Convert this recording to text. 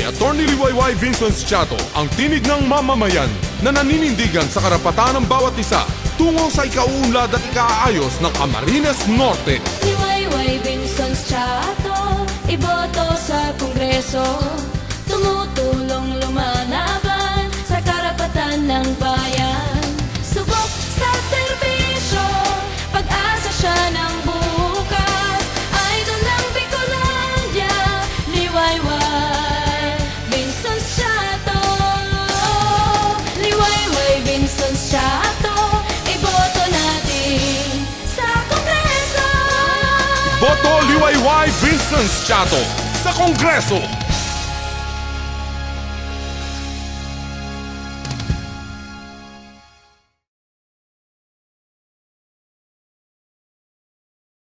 Atty. Liwayway Vincent Chato ang tinig ng mamamayan na naninindigan sa karapatan ng bawat isa tungo sa ikauunlad at ikaayos ng Camarines Norte. Liwayway Vincent Chato, iboto sa Kongreso, tumutulong lumalaban sa karapatan ng bayan. Subok sa serbisyo, pag-asa siya ng bukas, idol ng Bicolandia, Liwayway Vincent Chato. Liwayway Vincent Chato, iboto natin sa Kongreso. Boto Liwayway Vincent Chato sa Kongreso.